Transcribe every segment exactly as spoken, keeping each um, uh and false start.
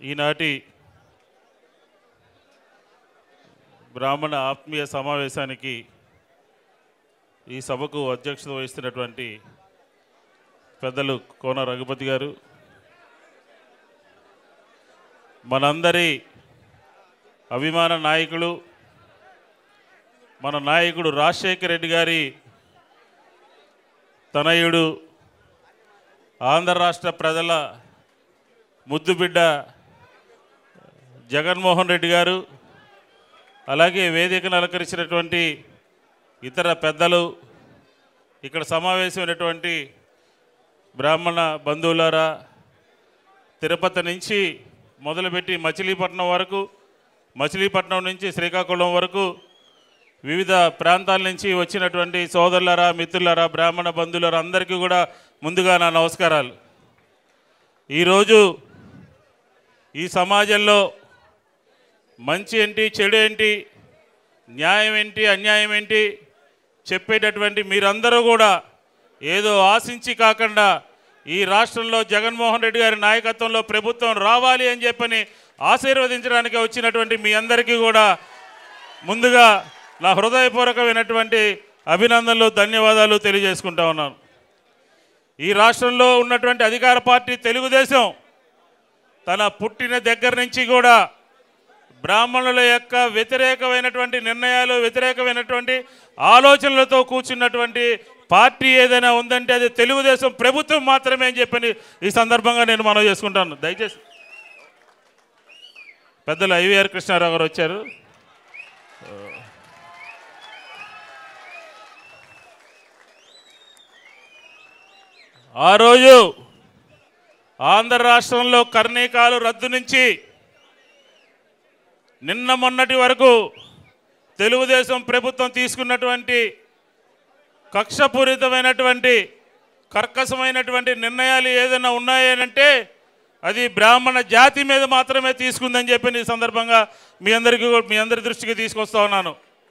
ఈనాటి బ్రాహ్మణ ఆత్మీయ సమావేశానికి ఈ సభకు అధ్యక్షత వహిస్తున్నటువంటి పెద్దలు కోన రఘుపతి గారు, మనందరి అభిమాన నాయకులు, మన నాయకుడు రాజశేఖర రెడ్డి గారి తనయుడు, ఆంధ్ర రాష్ట్ర ప్రజల ముద్దుబిడ్డ జగన్మోహన్ రెడ్డి గారు, అలాగే వేదికను అలంకరించినటువంటి ఇతర పెద్దలు, ఇక్కడ సమావేశమైనటువంటి బ్రాహ్మణ బంధువులారా, తిరుపతి నుంచి మొదలుపెట్టి మచిలీపట్నం వరకు, మచిలీపట్నం నుంచి శ్రీకాకుళం వరకు వివిధ ప్రాంతాల నుంచి వచ్చినటువంటి సోదరులారా, మిత్రులారా, బ్రాహ్మణ బంధువులారా అందరికీ కూడా ముందుగా నా నమస్కారాలు. ఈరోజు ఈ సమాజంలో మంచి ఏంటి, చెడు ఏంటి, న్యాయం ఏంటి, అన్యాయం ఏంటి చెప్పేటటువంటి మీరందరూ కూడా ఏదో ఆశించి కాకుండా ఈ రాష్ట్రంలో జగన్మోహన్ రెడ్డి గారి నాయకత్వంలో ప్రభుత్వం రావాలి అని చెప్పని ఆశీర్వదించడానికి వచ్చినటువంటి మీ అందరికీ కూడా ముందుగా నా హృదయపూర్వకమైనటువంటి అభినందనలు, ధన్యవాదాలు తెలియజేసుకుంటా ఉన్నాను. ఈ రాష్ట్రంలో ఉన్నటువంటి అధికార పార్టీ తెలుగుదేశం తన పుట్టిన దగ్గర నుంచి కూడా బ్రాహ్మణుల యొక్క వ్యతిరేకమైనటువంటి నిర్ణయాలు, వ్యతిరేకమైనటువంటి ఆలోచనలతో కూర్చున్నటువంటి పార్టీ ఏదైనా ఉందంటే అది తెలుగుదేశం ప్రభుత్వం మాత్రమే అని చెప్పని ఈ సందర్భంగా నేను మనవి చేసుకుంటాను. దయచేసి పెద్దలు ఐవీఆర్ కృష్ణారావు గారు వచ్చారు. ఆ రోజు ఆంధ్ర రాష్ట్రంలో కర్ణీకాలు రద్దు నుంచి నిన్న మొన్నటి వరకు తెలుగుదేశం ప్రభుత్వం తీసుకున్నటువంటి కక్షపూరితమైనటువంటి కర్కశమైనటువంటి నిర్ణయాలు ఏదైనా ఉన్నాయనంటే అది బ్రాహ్మణ జాతి మీద మాత్రమే తీసుకుందని చెప్పి ఈ సందర్భంగా మీ అందరికీ మీ అందరి దృష్టికి తీసుకొస్తా ఉన్నాను.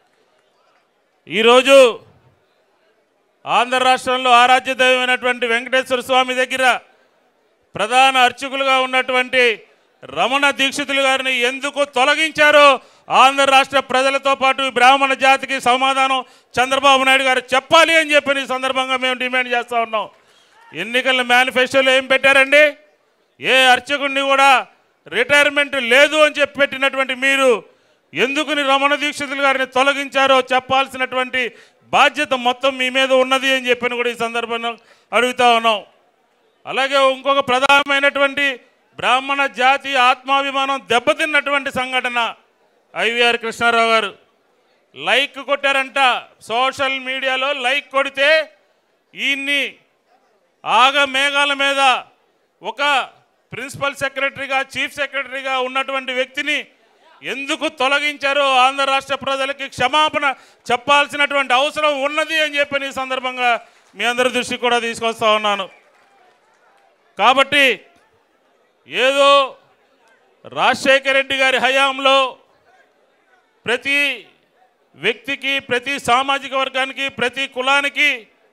ఈరోజు ఆంధ్ర రాష్ట్రంలో ఆరాధ్య దైవమైనటువంటి వెంకటేశ్వర స్వామి దగ్గర ప్రధాన అర్చకులుగా ఉన్నటువంటి రమణ దీక్షితులు గారిని ఎందుకు తొలగించారో ఆంధ్ర రాష్ట్ర ప్రజలతో పాటు బ్రాహ్మణ జాతికి సమాధానం చంద్రబాబు నాయుడు గారు చెప్పాలి అని చెప్పి ఈ సందర్భంగా మేము డిమాండ్ చేస్తూ ఉన్నాం. ఎన్నికల మేనిఫెస్టోలో ఏం పెట్టారండి? ఏ అర్చకుడిని కూడా రిటైర్మెంట్ లేదు అని చెప్పి పెట్టినటువంటి మీరు ఎందుకు రమణ దీక్షితులు గారిని తొలగించారో చెప్పాల్సినటువంటి బాధ్యత మొత్తం మీ మీద ఉన్నది అని చెప్పని కూడా ఈ సందర్భంగా అడుగుతా ఉన్నాం. అలాగే ఇంకొక ప్రధానమైనటువంటి బ్రాహ్మణ జాతి ఆత్మాభిమానం దెబ్బతిన్నటువంటి సంఘటన ఐవీఆర్ కృష్ణారావు గారు లైక్ కొట్టారంట. సోషల్ మీడియాలో లైక్ కొడితే ఈయన్ని ఆగ మేఘాల మీద ఒక ప్రిన్సిపల్ సెక్రటరీగా, చీఫ్ సెక్రటరీగా ఉన్నటువంటి వ్యక్తిని ఎందుకు తొలగించారో ఆంధ్ర రాష్ట్ర ప్రజలకి క్షమాపణ చెప్పాల్సినటువంటి అవసరం ఉన్నది అని చెప్పి ఈ సందర్భంగా మీ అందరి దృష్టికి కూడా తీసుకొస్తా ఉన్నాను. కాబట్టి ఏదో రాజశేఖర రెడ్డి గారి హయాంలో ప్రతి వ్యక్తికి, ప్రతి సామాజిక వర్గానికి, ప్రతి కులానికి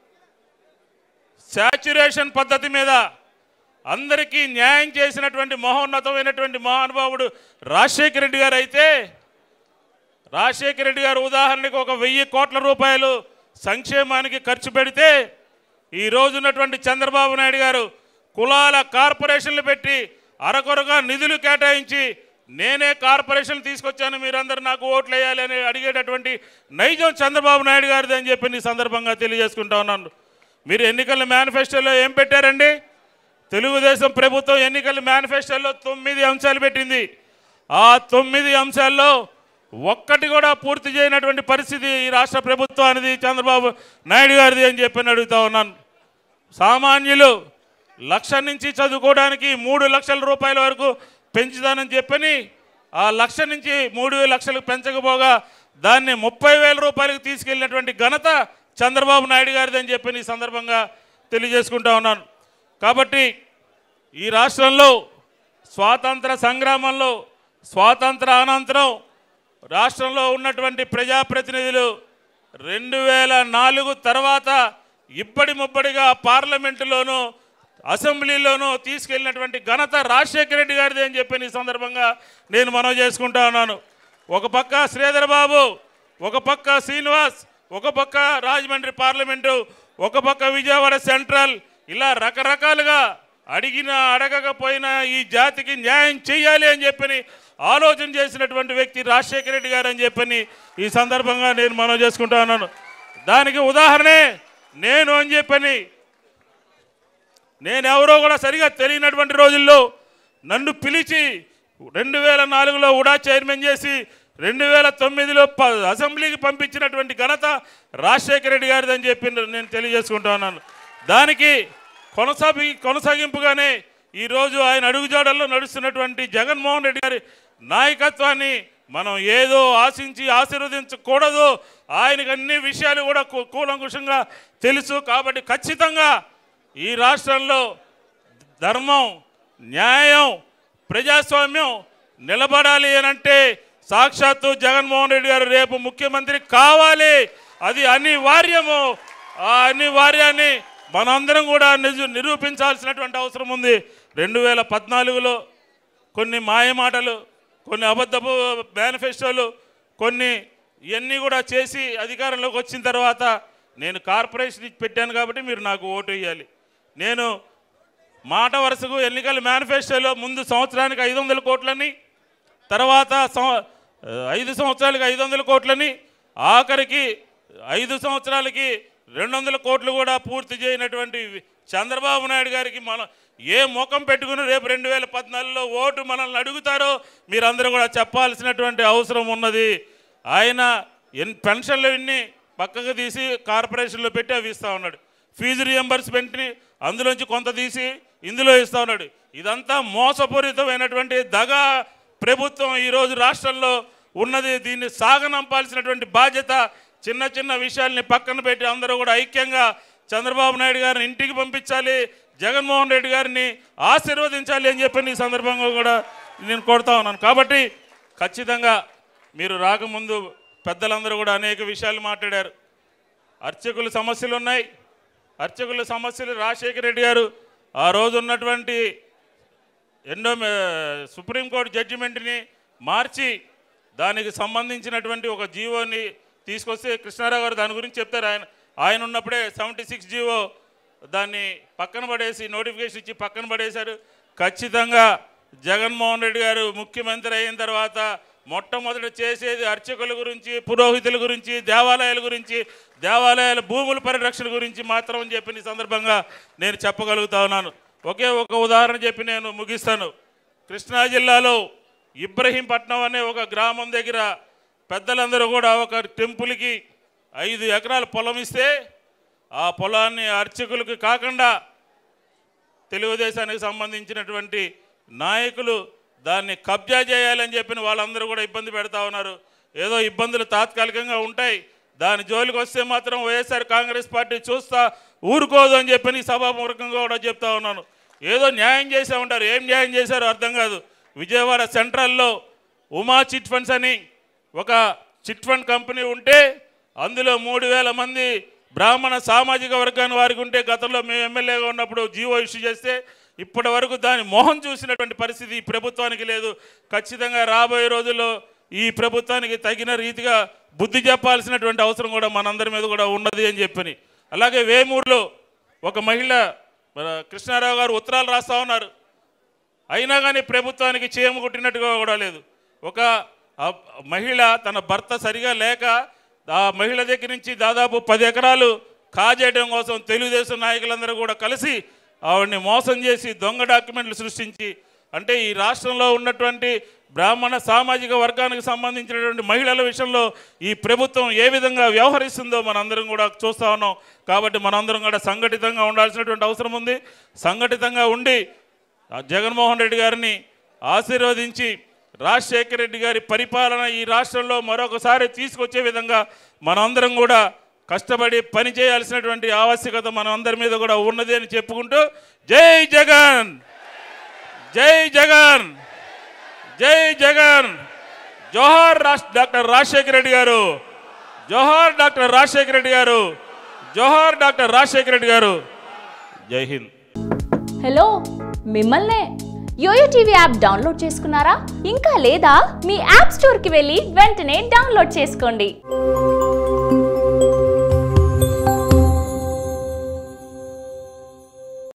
శాచ్యురేషన్ పద్ధతి మీద అందరికీ న్యాయం చేసినటువంటి మహోన్నతమైనటువంటి మహానుభావుడు రాజశేఖర రెడ్డి గారు అయితే, రాజశేఖర రెడ్డి గారు ఉదాహరణకు ఒక వెయ్యి కోట్ల రూపాయలు సంక్షేమానికి ఖర్చు పెడితే ఈరోజు ఉన్నటువంటి చంద్రబాబు నాయుడు గారు కులాల కార్పొరేషన్లు పెట్టి అరకొరగా నిధులు కేటాయించి నేనే కార్పొరేషన్ తీసుకొచ్చాను, మీరందరూ నాకు ఓట్లు వేయాలి అని అడిగేటటువంటి నైజం చంద్రబాబు నాయుడు గారిది అని చెప్పి ఈ సందర్భంగా తెలియజేసుకుంటా ఉన్నాను. మీరు ఎన్నికల మేనిఫెస్టోలో ఏం పెట్టారండి? తెలుగుదేశం ప్రభుత్వం ఎన్నికల మేనిఫెస్టోలో తొమ్మిది అంశాలు పెట్టింది. ఆ తొమ్మిది అంశాల్లో ఒక్కటి కూడా పూర్తి చేయనటువంటి పరిస్థితి ఈ రాష్ట్ర ప్రభుత్వానిది, చంద్రబాబు నాయుడు గారిది అని చెప్పి అడుగుతా ఉన్నాను. సామాన్యులు లక్ష నుంచి చదువుకోవడానికి మూడు లక్షల రూపాయల వరకు పెంచుతానని చెప్పని ఆ లక్ష నుంచి మూడు లక్షలకు పెంచకపోగా దాన్ని ముప్పై వేల రూపాయలకు తీసుకెళ్ళినటువంటి ఘనత చంద్రబాబు నాయుడు గారిది అని చెప్పి ఈ సందర్భంగా తెలియజేసుకుంటా ఉన్నాను. కాబట్టి ఈ రాష్ట్రంలో స్వాతంత్ర సంగ్రామంలో, స్వాతంత్ర అనంతరం రాష్ట్రంలో ఉన్నటువంటి ప్రజాప్రతినిధులు రెండు వేల నాలుగు తర్వాత ఇప్పటి ముప్పటిగా పార్లమెంటులోనూ అసెంబ్లీలోనూ తీసుకెళ్ళినటువంటి ఘనత రాజశేఖర రెడ్డి గారిది అని చెప్పి ఈ సందర్భంగా నేను మనవి చేసుకుంటా ఉన్నాను. ఒక పక్క శ్రీధర్ బాబు, ఒక పక్క శ్రీనివాస్, ఒక పక్క రాజమండ్రి పార్లమెంటు, ఒక పక్క విజయవాడ సెంట్రల్, ఇలా రకరకాలుగా అడిగినా అడగకపోయినా ఈ జాతికి న్యాయం చేయాలి అని చెప్పని ఆలోచన చేసినటువంటి వ్యక్తి రాజశేఖర రెడ్డి గారు అని చెప్పని ఈ సందర్భంగా నేను మనవి చేసుకుంటా ఉన్నాను. దానికి ఉదాహరణే నేను అని చెప్పని నేను ఎవరో కూడా సరిగా తెలియనటువంటి రోజుల్లో నన్ను పిలిచి రెండు వేల నాలుగులో ఉడా చైర్మన్ చేసి రెండు వేల తొమ్మిదిలో ప అసెంబ్లీకి పంపించినటువంటి ఘనత రాజశేఖర రెడ్డి గారిది అని చెప్పి నేను తెలియజేసుకుంటా ఉన్నాను. దానికి కొనసాగి కొనసాగింపుగానే ఈరోజు ఆయన అడుగుజాడల్లో నడుస్తున్నటువంటి జగన్మోహన్ రెడ్డి గారి నాయకత్వాన్ని మనం ఏదో ఆశించి ఆశీర్వదించకూడదు. ఆయనకు అన్ని విషయాలు కూడా కూలంకుషంగా తెలుసు. కాబట్టి ఖచ్చితంగా ఈ రాష్ట్రంలో ధర్మం, న్యాయం, ప్రజాస్వామ్యం నిలబడాలి అని అంటే సాక్షాత్తు జగన్మోహన్ రెడ్డి గారు రేపు ముఖ్యమంత్రి కావాలి. అది అనివార్యము. ఆ అనివార్యాన్ని మనందరం కూడా నిజ నిరూపించాల్సినటువంటి అవసరం ఉంది. రెండు వేల పద్నాలుగులో కొన్ని మాయమాటలు, కొన్ని అబద్ధపు మేనిఫెస్టోలు, కొన్ని ఇవన్నీ కూడా చేసి అధికారంలోకి వచ్చిన తర్వాత నేను కార్పొరేషన్ పెట్టాను కాబట్టి మీరు నాకు ఓటు వేయాలి. నేను మాట వరుసకు ఎన్నికల మేనిఫెస్టోలో ముందు సంవత్సరానికి ఐదు వందల కోట్లని, తర్వాత ఐదు సంవత్సరాలకి ఐదు వందల కోట్లని, ఆఖరికి ఐదు సంవత్సరాలకి రెండు వందల కోట్లు కూడా పూర్తి చేయనటువంటి చంద్రబాబు నాయుడు గారికి మనం ఏ ముఖం పెట్టుకుని రేపు రెండు వేల పద్నాలుగులో ఓటు మనల్ని అడుగుతారో మీరందరూ కూడా చెప్పాల్సినటువంటి అవసరం ఉన్నది. ఆయన ఎన్ పెన్షన్లు ఇన్ని పక్కకు తీసి కార్పొరేషన్లో పెట్టి అవి ఇస్తూ ఉన్నాడు. ఫీజు రియంబర్స్మెంట్ని అందులోంచి కొంత తీసి ఇందులో ఇస్తూ ఉన్నాడు. ఇదంతా మోసపూరితమైనటువంటి దగా ప్రభుత్వం ఈరోజు రాష్ట్రంలో ఉన్నది. దీన్ని సాగనంపాల్సినటువంటి బాధ్యత, చిన్న చిన్న విషయాల్ని పక్కన పెట్టి అందరూ కూడా ఐక్యంగా చంద్రబాబు నాయుడు గారిని ఇంటికి పంపించాలి, జగన్మోహన్ రెడ్డి గారిని ఆశీర్వదించాలి అని చెప్పి ఈ సందర్భంగా కూడా నేను కోరుతా ఉన్నాను. కాబట్టి ఖచ్చితంగా మీరు రాకముందు పెద్దలందరూ కూడా అనేక విషయాలు మాట్లాడారు. అర్చకుల సమస్యలు ఉన్నాయి. అర్చకుల సమస్యలు రాజశేఖర రెడ్డి గారు ఆ రోజు ఉన్నటువంటి ఎన్నో సుప్రీంకోర్టు జడ్జిమెంట్ని మార్చి దానికి సంబంధించినటువంటి ఒక జీవోని తీసుకొస్తే కృష్ణారావు గారు దాని గురించి చెప్తారు. ఆయన ఆయన ఉన్నప్పుడే సెవెంటీ సిక్స్ జీవో దాన్ని పక్కన పడేసి నోటిఫికేషన్ ఇచ్చి పక్కన పడేశారు. ఖచ్చితంగా జగన్మోహన్ రెడ్డి గారు ముఖ్యమంత్రి అయిన తర్వాత మొట్టమొదటి చేసేది అర్చకుల గురించి, పురోహితుల గురించి, దేవాలయాల గురించి, దేవాలయాల భూముల పరిరక్షణ గురించి మాత్రం అని చెప్పి ఈ సందర్భంగా నేను చెప్పగలుగుతా ఉన్నాను. ఒకే ఒక ఉదాహరణ చెప్పి నేను ముగిస్తాను. కృష్ణా జిల్లాలో ఇబ్రహీంపట్నం అనే ఒక గ్రామం దగ్గర పెద్దలందరూ కూడా ఒక టెంపుల్కి ఐదు ఎకరాల పొలం ఇస్తే ఆ పొలాన్ని అర్చకులకు కాకుండా తెలుగుదేశానికి సంబంధించినటువంటి నాయకులు దాన్ని కబ్జా చేయాలని చెప్పిన వాళ్ళందరూ కూడా ఇబ్బంది పెడతా ఉన్నారు. ఏదో ఇబ్బందులు తాత్కాలికంగా ఉంటాయి, దాని జోలికి వస్తే మాత్రం వైఎస్ఆర్ కాంగ్రెస్ పార్టీ చూస్తా ఊరుకోదు అని చెప్పి సభాపూర్వకంగా కూడా చెప్తా ఉన్నాను. ఏదో న్యాయం చేసే ఉంటారు, ఏం న్యాయం చేశారో అర్థం కాదు. విజయవాడ సెంట్రల్లో ఉమా చిట్ ఫండ్స్ అని ఒక చిట్ ఫండ్ కంపెనీ ఉంటే అందులో మూడు వేల మంది బ్రాహ్మణ సామాజిక వర్గాన్ని వారికి ఉంటే గతంలో మేము ఎమ్మెల్యేగా ఉన్నప్పుడు జీవో ఇష్యూ చేస్తే ఇప్పటి వరకు దాని మొహం చూసినటువంటి పరిస్థితి ఈ ప్రభుత్వానికి లేదు. ఖచ్చితంగా రాబోయే రోజుల్లో ఈ ప్రభుత్వానికి తగిన రీతిగా బుద్ధి చెప్పాల్సినటువంటి అవసరం కూడా మనందరి మీద కూడా ఉన్నది అని చెప్పని. అలాగే వేమూరులో ఒక మహిళ కృష్ణారావు గారు ఉత్తరాలు రాస్తూ ఉన్నారు, అయినా కానీ ప్రభుత్వానికి చీమ కుట్టినట్టుగా కూడా లేదు. ఒక మహిళ తన భర్త సరిగా లేక ఆ మహిళ దగ్గర నుంచి దాదాపు పది ఎకరాలు కాజేయడం కోసం తెలుగుదేశం నాయకులందరూ కూడా కలిసి ఆవిడ్ని మోసం చేసి దొంగ డాక్యుమెంట్లు సృష్టించి, అంటే ఈ రాష్ట్రంలో ఉన్నటువంటి బ్రాహ్మణ సామాజిక వర్గానికి సంబంధించినటువంటి మహిళల విషయంలో ఈ ప్రభుత్వం ఏ విధంగా వ్యవహరిస్తుందో మనందరం కూడా చూస్తూ ఉన్నాం. కాబట్టి మనందరం కూడా సంఘటితంగా ఉండాల్సినటువంటి అవసరం ఉంది. సంఘటితంగా ఉండి జగన్మోహన్ రెడ్డి గారిని ఆశీర్వదించి రాజశేఖర రెడ్డి గారి పరిపాలన ఈ రాష్ట్రంలో మరొకసారి తీసుకొచ్చే విధంగా మనందరం కూడా కష్టపడి పని చేయాల్సినటువంటి ఆవశ్యకత మన అందరి మీద కూడా ఉన్నది అని చెప్పుకుంటూ జై జగన్, జై జగన్, జై జగన్, జోహార్ డాక్టర్ రాజశేఖర రెడ్డి గారు, జోహార్ డాక్టర్ రాజశేఖర రెడ్డి గారు, జోహార్ డాక్టర్ రాజశేఖర రెడ్డి గారు. జై హింద్. హలో మిమ్మల్నే యోయో టీవీ యాప్ డౌన్లోడ్ చేసుకున్నారా? ఇంకా లేదా? మీ యాప్ స్టోర్కి వెళ్ళి వెంటనే డౌన్లోడ్ చేసుకోండి.